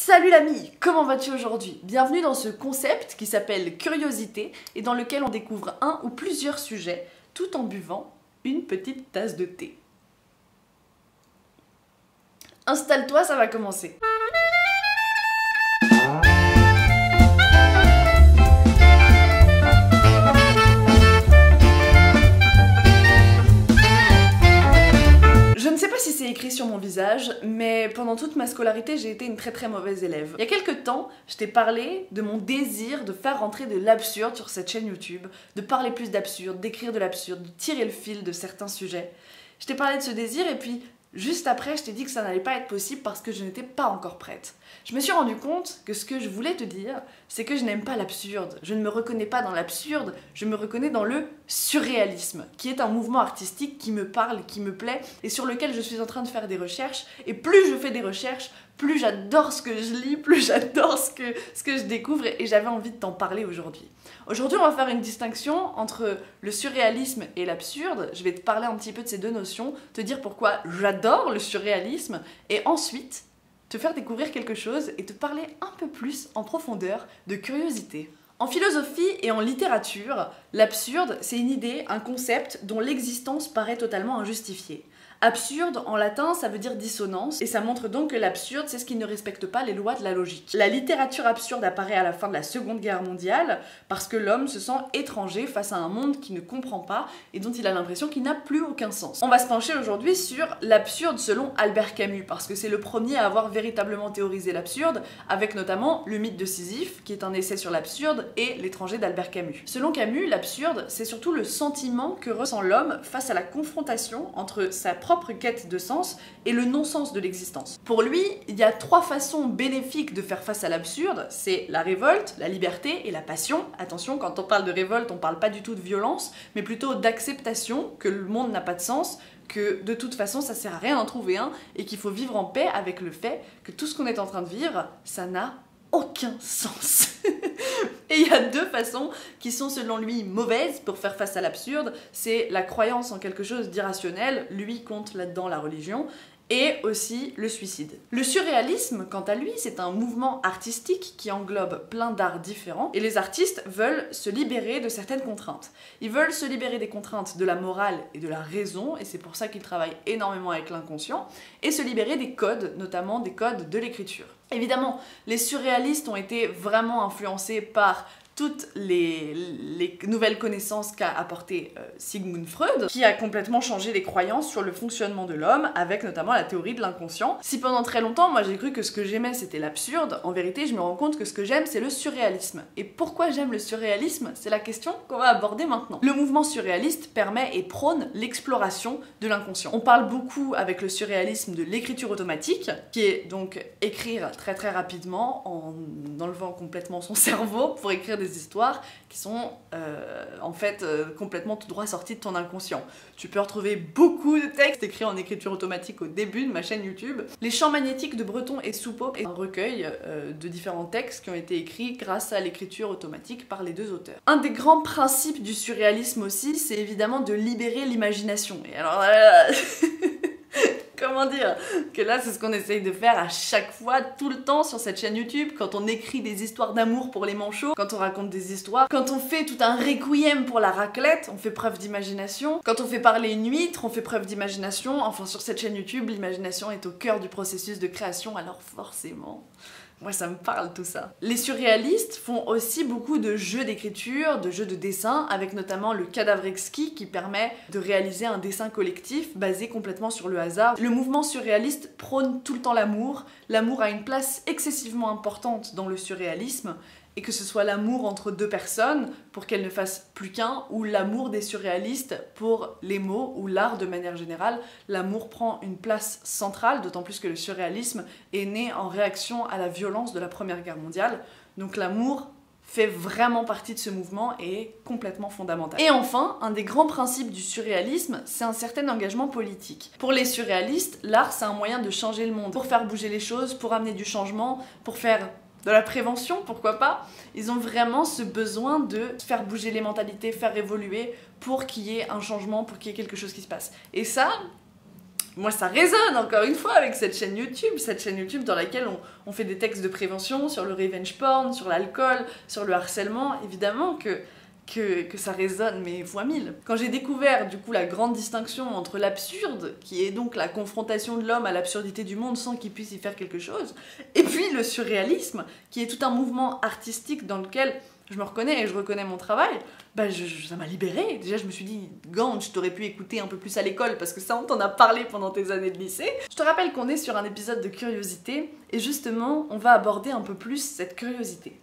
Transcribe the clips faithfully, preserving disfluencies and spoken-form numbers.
Salut l'ami, comment vas-tu aujourd'hui? Bienvenue dans ce concept qui s'appelle Curiosité et dans lequel on découvre un ou plusieurs sujets tout en buvant une petite tasse de thé. Installe-toi, ça va commencer. Je ne sais pas si c'est écrit sur mon visage, mais pendant toute ma scolarité, j'ai été une très très mauvaise élève. Il y a quelques temps, je t'ai parlé de mon désir de faire rentrer de l'absurde sur cette chaîne YouTube, de parler plus d'absurde, d'écrire de l'absurde, de tirer le fil de certains sujets. Je t'ai parlé de ce désir et puis juste après, je t'ai dit que ça n'allait pas être possible parce que je n'étais pas encore prête. Je me suis rendu compte que ce que je voulais te dire, c'est que je n'aime pas l'absurde. Je ne me reconnais pas dans l'absurde, je me reconnais dans le surréalisme, qui est un mouvement artistique qui me parle, qui me plaît, et sur lequel je suis en train de faire des recherches. Et plus je fais des recherches, plus j'adore ce que je lis, plus j'adore ce que, ce que je découvre, et j'avais envie de t'en parler aujourd'hui. Aujourd'hui, on va faire une distinction entre le surréalisme et l'absurde. Je vais te parler un petit peu de ces deux notions, te dire pourquoi j'adore le surréalisme, et ensuite te faire découvrir quelque chose et te parler un peu plus en profondeur de curiosité. En philosophie et en littérature, l'absurde, c'est une idée, un concept dont l'existence paraît totalement injustifiée. Absurde, en latin, ça veut dire dissonance, et ça montre donc que l'absurde, c'est ce qui ne respecte pas les lois de la logique. La littérature absurde apparaît à la fin de la Seconde Guerre mondiale, parce que l'homme se sent étranger face à un monde qu'il ne comprend pas, et dont il a l'impression qu'il n'a plus aucun sens. On va se pencher aujourd'hui sur l'absurde selon Albert Camus, parce que c'est le premier à avoir véritablement théorisé l'absurde, avec notamment le mythe de Sisyphe, qui est un essai sur l'absurde, et L'étranger d'Albert Camus. Selon Camus, l'absurde, c'est surtout le sentiment que ressent l'homme face à la confrontation entre sa propre quête de sens et le non-sens de l'existence. Pour lui, il y a trois façons bénéfiques de faire face à l'absurde, c'est la révolte, la liberté et la passion. Attention, quand on parle de révolte, on parle pas du tout de violence, mais plutôt d'acceptation que le monde n'a pas de sens, que de toute façon ça sert à rien d'en trouver un, et qu'il faut vivre en paix avec le fait que tout ce qu'on est en train de vivre, ça n'a aucun sens. Et il y a deux façons qui sont selon lui mauvaises pour faire face à l'absurde, c'est la croyance en quelque chose d'irrationnel, lui compte là-dedans la religion, et aussi le suicide. Le surréalisme, quant à lui, c'est un mouvement artistique qui englobe plein d'arts différents, et les artistes veulent se libérer de certaines contraintes. Ils veulent se libérer des contraintes de la morale et de la raison, et c'est pour ça qu'ils travaillent énormément avec l'inconscient, et se libérer des codes, notamment des codes de l'écriture. Évidemment, les surréalistes ont été vraiment influencés par toutes les, les nouvelles connaissances qu'a apporté euh, Sigmund Freud, qui a complètement changé les croyances sur le fonctionnement de l'homme, avec notamment la théorie de l'inconscient. Si pendant très longtemps, moi j'ai cru que ce que j'aimais c'était l'absurde, en vérité je me rends compte que ce que j'aime c'est le surréalisme. Et pourquoi j'aime le surréalisme? C'est la question qu'on va aborder maintenant. Le mouvement surréaliste permet et prône l'exploration de l'inconscient. On parle beaucoup avec le surréalisme de l'écriture automatique, qui est donc écrire très très rapidement en enlevant complètement son cerveau pour écrire des histoires qui sont euh, en fait euh, complètement tout droit sorties de ton inconscient. Tu peux retrouver beaucoup de textes écrits en écriture automatique au début de ma chaîne YouTube. Les Chants magnétiques de Breton et Soupault est un recueil euh, de différents textes qui ont été écrits grâce à l'écriture automatique par les deux auteurs. Un des grands principes du surréalisme aussi, c'est évidemment de libérer l'imagination. Et alors euh... comment dire que là c'est ce qu'on essaye de faire à chaque fois, tout le temps sur cette chaîne YouTube, quand on écrit des histoires d'amour pour les manchots, quand on raconte des histoires, quand on fait tout un requiem pour la raclette, on fait preuve d'imagination, quand on fait parler une huître, on fait preuve d'imagination. Enfin sur cette chaîne YouTube, l'imagination est au cœur du processus de création, alors forcément... moi ça me parle tout ça. Les surréalistes font aussi beaucoup de jeux d'écriture, de jeux de dessin, avec notamment le cadavre exquis qui permet de réaliser un dessin collectif basé complètement sur le hasard. Le mouvement surréaliste prône tout le temps l'amour. L'amour a une place excessivement importante dans le surréalisme, et que ce soit l'amour entre deux personnes pour qu'elles ne fassent plus qu'un, ou l'amour des surréalistes pour les mots ou l'art de manière générale, l'amour prend une place centrale, d'autant plus que le surréalisme est né en réaction à la violence de la Première Guerre mondiale. Donc l'amour fait vraiment partie de ce mouvement et est complètement fondamental. Et enfin, un des grands principes du surréalisme, c'est un certain engagement politique. Pour les surréalistes, l'art c'est un moyen de changer le monde, pour faire bouger les choses, pour amener du changement, pour faire de la prévention, pourquoi pas. Ils ont vraiment ce besoin de faire bouger les mentalités, faire évoluer pour qu'il y ait un changement, pour qu'il y ait quelque chose qui se passe. Et ça, moi ça résonne encore une fois avec cette chaîne YouTube, cette chaîne YouTube dans laquelle on, on fait des textes de prévention sur le revenge porn, sur l'alcool, sur le harcèlement, évidemment que, que, que ça résonne mais fois mille. Quand j'ai découvert du coup la grande distinction entre l'absurde, qui est donc la confrontation de l'homme à l'absurdité du monde sans qu'il puisse y faire quelque chose, et puis le surréalisme, qui est tout un mouvement artistique dans lequel je me reconnais et je reconnais mon travail, bah je, je, ça m'a libérée. Déjà je me suis dit, Gantch, t'aurais pu écouter un peu plus à l'école parce que ça on t'en a parlé pendant tes années de lycée. Je te rappelle qu'on est sur un épisode de curiosité et justement on va aborder un peu plus cette curiosité.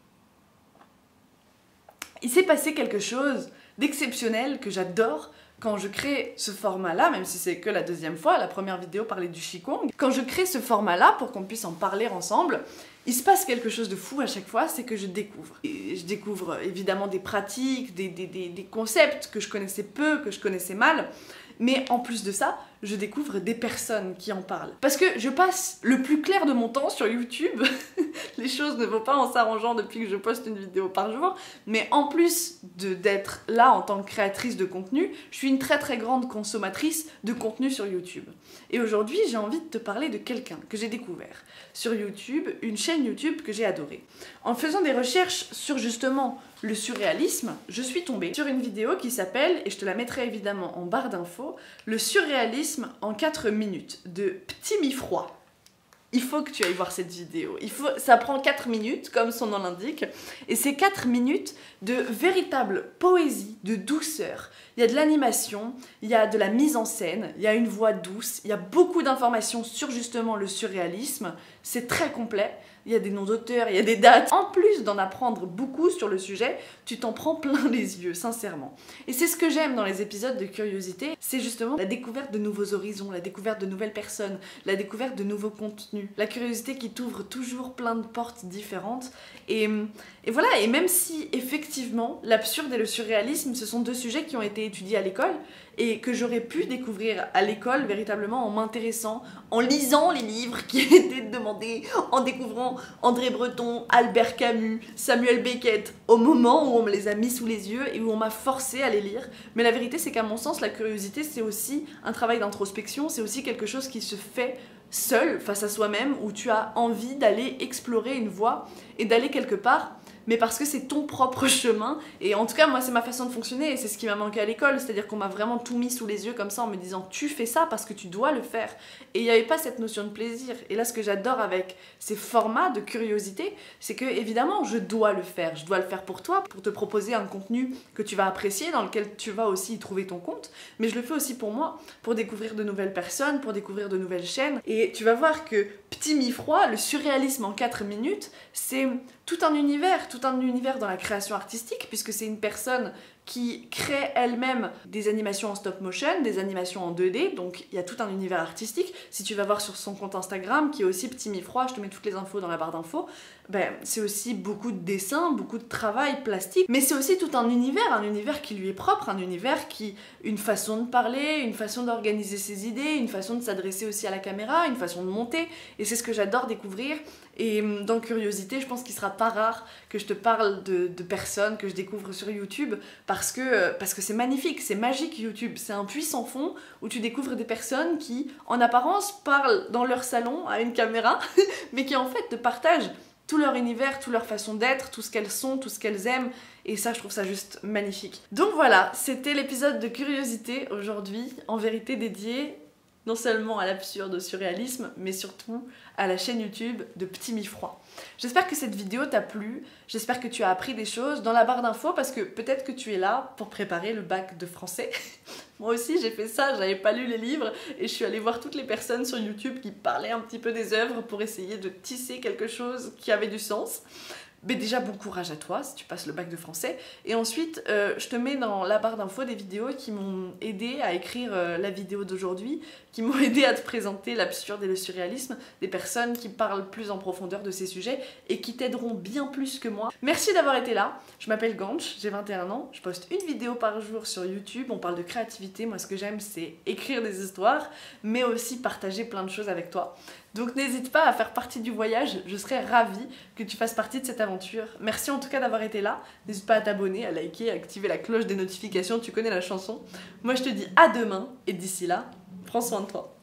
Il s'est passé quelque chose d'exceptionnel que j'adore quand je crée ce format-là, même si c'est que la deuxième fois, la première vidéo parlait du Qigong. Quand je crée ce format-là pour qu'on puisse en parler ensemble, il se passe quelque chose de fou à chaque fois, c'est que je découvre. Et je découvre évidemment des pratiques, des, des, des, des concepts que je connaissais peu, que je connaissais mal, mais en plus de ça, je découvre des personnes qui en parlent. Parce que je passe le plus clair de mon temps sur YouTube, les choses ne vont pas en s'arrangeant depuis que je poste une vidéo par jour, mais en plus d'être là en tant que créatrice de contenu, je suis une très très grande consommatrice de contenu sur YouTube. Et aujourd'hui, j'ai envie de te parler de quelqu'un que j'ai découvert sur YouTube, une chaîne YouTube que j'ai adorée. En faisant des recherches sur justement le surréalisme, je suis tombée sur une vidéo qui s'appelle, et je te la mettrai évidemment en barre d'infos, le surréalisme en quatre minutes de Petit Mifroi. Il faut que tu ailles voir cette vidéo. Il faut, ça prend quatre minutes, comme son nom l'indique, et c'est quatre minutes de véritable poésie, de douceur. Il y a de l'animation, il y a de la mise en scène, il y a une voix douce, il y a beaucoup d'informations sur justement le surréalisme. C'est très complet. Il y a des noms d'auteurs, il y a des dates. En plus d'en apprendre beaucoup sur le sujet, tu t'en prends plein les yeux, sincèrement. Et c'est ce que j'aime dans les épisodes de curiosité, c'est justement la découverte de nouveaux horizons, la découverte de nouvelles personnes, la découverte de nouveaux contenus. La curiosité qui t'ouvre toujours plein de portes différentes. Et, et voilà, et même si effectivement l'absurde et le surréalisme, ce sont deux sujets qui ont été étudiés à l'école, et que j'aurais pu découvrir à l'école véritablement en m'intéressant, en lisant les livres qui étaient demandés, en découvrant André Breton, Albert Camus, Samuel Beckett, au moment où on me les a mis sous les yeux et où on m'a forcé à les lire. Mais la vérité, c'est qu'à mon sens, la curiosité, c'est aussi un travail d'introspection, c'est aussi quelque chose qui se fait seul, face à soi-même, où tu as envie d'aller explorer une voie et d'aller quelque part, mais parce que c'est ton propre chemin. Et en tout cas, moi, c'est ma façon de fonctionner et c'est ce qui m'a manqué à l'école, c'est-à-dire qu'on m'a vraiment tout mis sous les yeux comme ça en me disant « tu fais ça parce que tu dois le faire ». Et il n'y avait pas cette notion de plaisir. Et là, ce que j'adore avec ces formats de curiosité, c'est que, évidemment, je dois le faire. Je dois le faire pour toi, pour te proposer un contenu que tu vas apprécier, dans lequel tu vas aussi y trouver ton compte. Mais je le fais aussi pour moi, pour découvrir de nouvelles personnes, pour découvrir de nouvelles chaînes. Et tu vas voir que Petit Mifroi, le surréalisme en quatre minutes, c'est tout un univers, tout un univers dans la création artistique, puisque c'est une personne qui crée elle-même des animations en stop motion, des animations en deux D, donc il y a tout un univers artistique. Si tu vas voir sur son compte Instagram, qui est aussi Petit Mifroi, je te mets toutes les infos dans la barre d'infos, ben, c'est aussi beaucoup de dessins, beaucoup de travail plastique, mais c'est aussi tout un univers, un univers qui lui est propre, un univers qui, une façon de parler, une façon d'organiser ses idées, une façon de s'adresser aussi à la caméra, une façon de monter, et c'est ce que j'adore découvrir. Et dans Curiosité, je pense qu'il sera pas rare que je te parle de, de personnes que je découvre sur YouTube, parce que parce que c'est magnifique, c'est magique YouTube, c'est un puits sans fond où tu découvres des personnes qui, en apparence, parlent dans leur salon à une caméra, mais qui en fait te partagent tout leur univers, toute leur façon d'être, tout ce qu'elles sont, tout ce qu'elles aiment, et ça je trouve ça juste magnifique. Donc voilà, c'était l'épisode de Curiosité aujourd'hui, en vérité dédié non seulement à l'absurde, au surréalisme, mais surtout à la chaîne YouTube de Petit Mifroi. J'espère que cette vidéo t'a plu, j'espère que tu as appris des choses dans la barre d'infos, parce que peut-être que tu es là pour préparer le bac de français. Moi aussi j'ai fait ça, j'avais pas lu les livres, et je suis allée voir toutes les personnes sur YouTube qui parlaient un petit peu des œuvres pour essayer de tisser quelque chose qui avait du sens. Mais déjà, bon courage à toi si tu passes le bac de français. Et ensuite, euh, je te mets dans la barre d'infos des vidéos qui m'ont aidé à écrire euh, la vidéo d'aujourd'hui, qui m'ont aidé à te présenter l'absurde et le surréalisme, des personnes qui parlent plus en profondeur de ces sujets et qui t'aideront bien plus que moi. Merci d'avoir été là. Je m'appelle Gantch, j'ai vingt et un ans, je poste une vidéo par jour sur YouTube, on parle de créativité. Moi, ce que j'aime, c'est écrire des histoires, mais aussi partager plein de choses avec toi. Donc n'hésite pas à faire partie du voyage, je serais ravie que tu fasses partie de cette aventure. Merci en tout cas d'avoir été là, n'hésite pas à t'abonner, à liker, à activer la cloche des notifications, tu connais la chanson. Moi je te dis à demain, et d'ici là, prends soin de toi.